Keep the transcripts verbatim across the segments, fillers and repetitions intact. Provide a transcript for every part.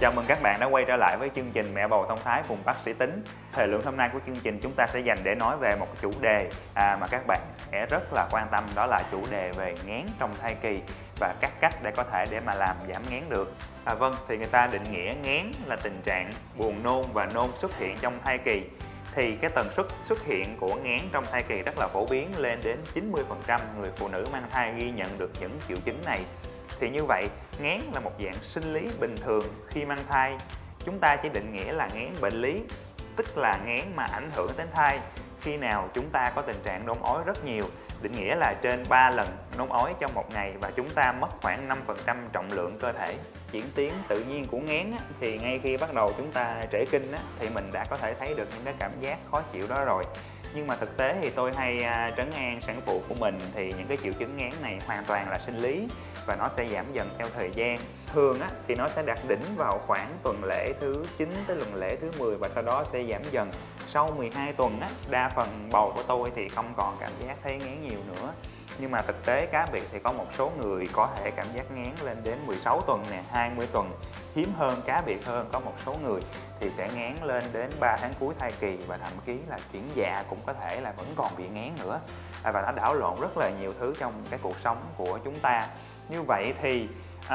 Chào mừng các bạn đã quay trở lại với chương trình Mẹ bầu thông thái cùng bác sĩ Tính. Thời lượng hôm nay của chương trình chúng ta sẽ dành để nói về một chủ đề à, mà các bạn sẽ rất là quan tâm, đó là chủ đề về nghén trong thai kỳ và các cách để có thể để mà làm giảm nghén được. À, vâng, thì người ta định nghĩa nghén là tình trạng buồn nôn và nôn xuất hiện trong thai kỳ. Thì cái tần suất xuất hiện của nghén trong thai kỳ rất là phổ biến, lên đến chín mươi phần trăm người phụ nữ mang thai ghi nhận được những triệu chứng này. Thì như vậy, nghén là một dạng sinh lý bình thường khi mang thai. Chúng ta chỉ định nghĩa là nghén bệnh lý, tức là nghén mà ảnh hưởng đến thai khi nào chúng ta có tình trạng nôn ói rất nhiều, định nghĩa là trên ba lần nôn ói trong một ngày và chúng ta mất khoảng năm phần trăm trọng lượng cơ thể. Diễn tiến tự nhiên của nghén thì ngay khi bắt đầu chúng ta trễ kinh thì mình đã có thể thấy được những cái cảm giác khó chịu đó rồi. Nhưng mà thực tế thì tôi hay trấn an sản phụ của mình thì những cái triệu chứng nghén này hoàn toàn là sinh lý và nó sẽ giảm dần theo thời gian. Thường á, thì nó sẽ đạt đỉnh vào khoảng tuần lễ thứ chín tới tuần lễ thứ mười và sau đó sẽ giảm dần. Sau mười hai tuần á, đa phần bầu của tôi thì không còn cảm giác thấy nghén nhiều nữa. Nhưng mà thực tế cá biệt thì có một số người có thể cảm giác nghén lên đến mười sáu tuần nè, hai mươi tuần. Hiếm hơn, cá biệt hơn, có một số người thì sẽ nghén lên đến ba tháng cuối thai kỳ và thậm chí là chuyển dạ cũng có thể là vẫn còn bị nghén nữa. Và nó đảo lộn rất là nhiều thứ trong cái cuộc sống của chúng ta. Như vậy thì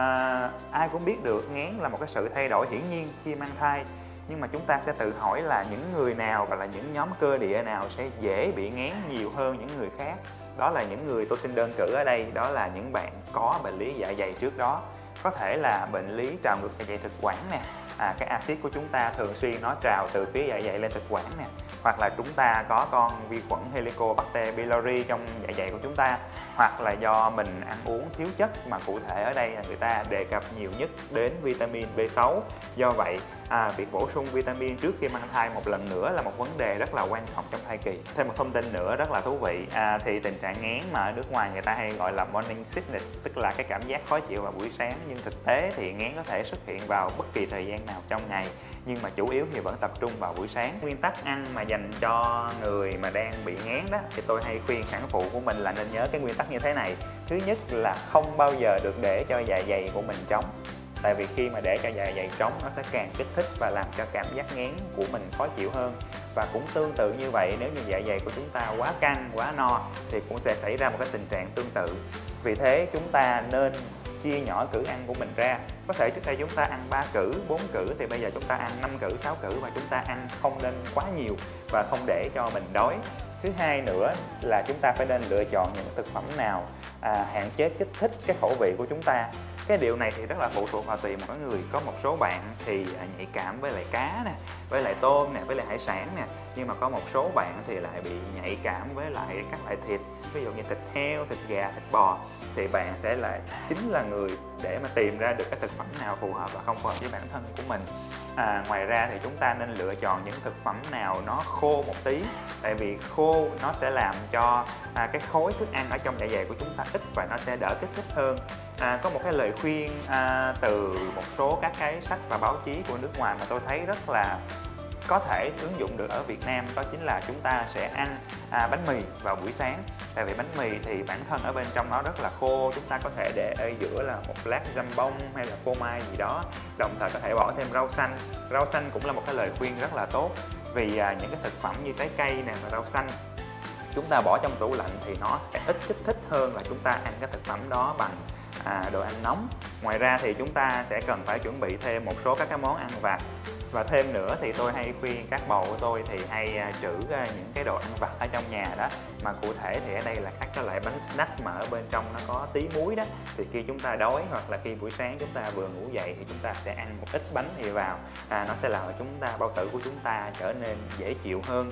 à, ai cũng biết được nghén là một cái sự thay đổi hiển nhiên khi mang thai. Nhưng mà chúng ta sẽ tự hỏi là những người nào và là những nhóm cơ địa nào sẽ dễ bị nghén nhiều hơn những người khác. Đó là những người tôi xin đơn cử ở đây, đó là những bạn có bệnh lý dạ dày trước đó. Có thể là bệnh lý trào ngược dạ dày thực quản nè, à, cái axit của chúng ta thường xuyên nó trào từ phía dạ dày lên thực quản nè, hoặc là chúng ta có con vi khuẩn Helicobacter pylori trong dạ dày của chúng ta, hoặc là do mình ăn uống thiếu chất, mà cụ thể ở đây là người ta đề cập nhiều nhất đến vitamin B sáu. Do vậy à, việc bổ sung vitamin trước khi mang thai một lần nữa là một vấn đề rất là quan trọng trong thai kỳ. Thêm một thông tin nữa rất là thú vị, à, thì tình trạng nghén mà ở nước ngoài người ta hay gọi là morning sickness, tức là cái cảm giác khó chịu vào buổi sáng, nhưng thực tế thì nghén có thể xuất hiện vào bất kỳ thời gian nào trong ngày, nhưng mà chủ yếu thì vẫn tập trung vào buổi sáng. Nguyên tắc ăn mà dành cho người mà đang bị nghén đó thì tôi hay khuyên sản phụ của mình là nên nhớ cái nguyên tắc như thế này. Thứ nhất là không bao giờ được để cho dạ dày của mình trống. Tại vì khi mà để cho dạ dày trống nó sẽ càng kích thích và làm cho cảm giác nghén của mình khó chịu hơn. Và cũng tương tự như vậy, nếu như dạ dày của chúng ta quá căng, quá no thì cũng sẽ xảy ra một cái tình trạng tương tự. Vì thế chúng ta nên chia nhỏ cữ ăn của mình ra. Có thể trước đây chúng ta ăn ba cữ, bốn cữ thì bây giờ chúng ta ăn năm cữ, sáu cữ và chúng ta ăn không nên quá nhiều và không để cho mình đói. Thứ hai nữa là chúng ta phải nên lựa chọn những thực phẩm nào à, hạn chế kích thích cái khẩu vị của chúng ta. Cái điều này thì rất là phụ thuộc vào tùy mỗi người. Có một số bạn thì nhạy cảm với lại cá nè, với lại tôm nè, với lại hải sản nè. Nhưng mà có một số bạn thì lại bị nhạy cảm với lại các loại thịt, ví dụ như thịt heo, thịt gà, thịt bò. Thì bạn sẽ là chính là người để mà tìm ra được cái thực phẩm nào phù hợp và không phù hợp với bản thân của mình. À, ngoài ra thì chúng ta nên lựa chọn những thực phẩm nào nó khô một tí. Tại vì khô nó sẽ làm cho à, cái khối thức ăn ở trong dạ dày của chúng ta ít và nó sẽ đỡ kích thích hơn. À, có một cái lời khuyên à, từ một số các cái sách và báo chí của nước ngoài mà tôi thấy rất là có thể ứng dụng được ở Việt Nam, đó chính là chúng ta sẽ ăn à, bánh mì vào buổi sáng. Tại vì bánh mì thì bản thân ở bên trong nó rất là khô, chúng ta có thể để ở giữa là một lát jambon hay là phô mai gì đó, đồng thời có thể bỏ thêm rau xanh. Rau xanh cũng là một cái lời khuyên rất là tốt, vì à, những cái thực phẩm như trái cây nè và rau xanh chúng ta bỏ trong tủ lạnh thì nó sẽ ít kích thích hơn là chúng ta ăn cái thực phẩm đó bằng à, đồ ăn nóng. Ngoài ra thì chúng ta sẽ cần phải chuẩn bị thêm một số các cái món ăn vặt. Và thêm nữa thì tôi hay khuyên các bầu của tôi thì hay trữ những cái đồ ăn vặt ở trong nhà đó. Mà cụ thể thì ở đây là các cái loại bánh snack mà ở bên trong nó có tí muối đó. Thì khi chúng ta đói hoặc là khi buổi sáng chúng ta vừa ngủ dậy thì chúng ta sẽ ăn một ít bánh thì vào. À, nó sẽ làm cho chúng ta, bao tử của chúng ta trở nên dễ chịu hơn.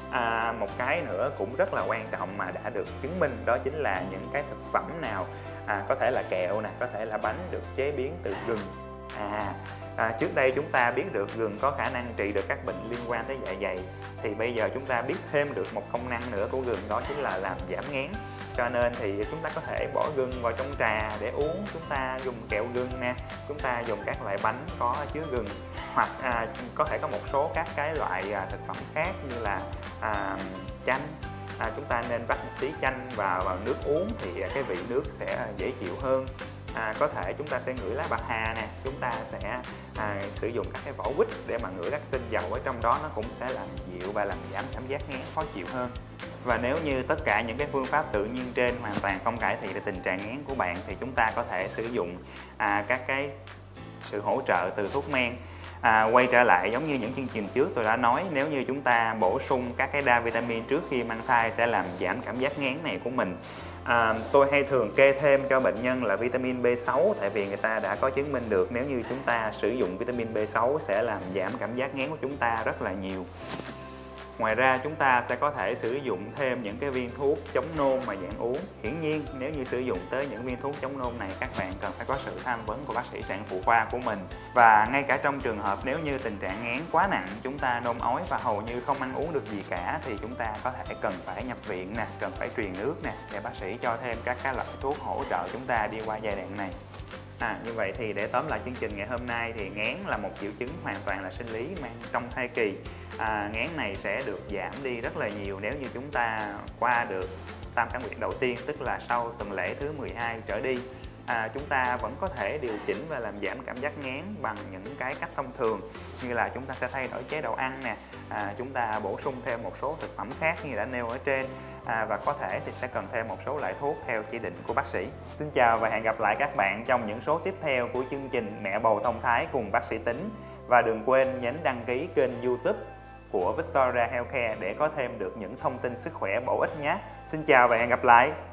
À, một cái nữa cũng rất là quan trọng mà đã được chứng minh, đó chính là những cái thực phẩm nào à, có thể là kẹo nè, có thể là bánh được chế biến từ gừng. À, à, trước đây chúng ta biết được gừng có khả năng trị được các bệnh liên quan tới dạ dày, thì bây giờ chúng ta biết thêm được một công năng nữa của gừng, đó chính là làm giảm nghén. Cho nên thì chúng ta có thể bỏ gừng vào trong trà để uống, chúng ta dùng kẹo gừng nè, chúng ta dùng các loại bánh có chứa gừng, hoặc à, có thể có một số các cái loại à, thực phẩm khác như là à, chanh. À, chúng ta nên vắt một tí chanh vào, vào nước uống thì cái vị nước sẽ dễ chịu hơn. À, có thể chúng ta sẽ ngửi lá bạc hà nè, chúng ta sẽ à, sử dụng các cái vỏ quýt để mà ngửi các tinh dầu ở trong đó, nó cũng sẽ làm dịu và làm giảm cảm giác ngán khó chịu hơn. Và nếu như tất cả những cái phương pháp tự nhiên trên hoàn toàn không cải thiện được tình trạng ngán của bạn thì chúng ta có thể sử dụng à, các cái sự hỗ trợ từ thuốc men. À, quay trở lại giống như những chương trình trước tôi đã nói, nếu như chúng ta bổ sung các cái đa vitamin trước khi mang thai sẽ làm giảm cảm giác ngán này của mình. À, tôi hay thường kê thêm cho bệnh nhân là vitamin B sáu, tại vì người ta đã có chứng minh được nếu như chúng ta sử dụng vitamin B sáu sẽ làm giảm cảm giác ngán của chúng ta rất là nhiều. Ngoài ra chúng ta sẽ có thể sử dụng thêm những cái viên thuốc chống nôn mà dạng uống. Hiển nhiên nếu như sử dụng tới những viên thuốc chống nôn này, các bạn cần phải có sự tham vấn của bác sĩ sản phụ khoa của mình. Và ngay cả trong trường hợp nếu như tình trạng ngán quá nặng, chúng ta nôn ói và hầu như không ăn uống được gì cả, thì chúng ta có thể cần phải nhập viện nè, cần phải truyền nước nè, để bác sĩ cho thêm các cái loại thuốc hỗ trợ chúng ta đi qua giai đoạn này. À, như vậy thì để tóm lại chương trình ngày hôm nay thì ngán là một triệu chứng hoàn toàn là sinh lý mang trong thai kỳ. À, ngán này sẽ được giảm đi rất là nhiều nếu như chúng ta qua được tam cá nguyệt đầu tiên, tức là sau tuần lễ thứ mười hai trở đi. À, chúng ta vẫn có thể điều chỉnh và làm giảm cảm giác ngán bằng những cái cách thông thường, như là chúng ta sẽ thay đổi chế độ ăn nè, à, chúng ta bổ sung thêm một số thực phẩm khác như đã nêu ở trên, à, và có thể thì sẽ cần thêm một số loại thuốc theo chỉ định của bác sĩ. Xin chào và hẹn gặp lại các bạn trong những số tiếp theo của chương trình Mẹ bầu thông thái cùng bác sĩ Tính. Và đừng quên nhấn đăng ký kênh YouTube của Victoria Healthcare để có thêm được những thông tin sức khỏe bổ ích nhé. Xin chào và hẹn gặp lại.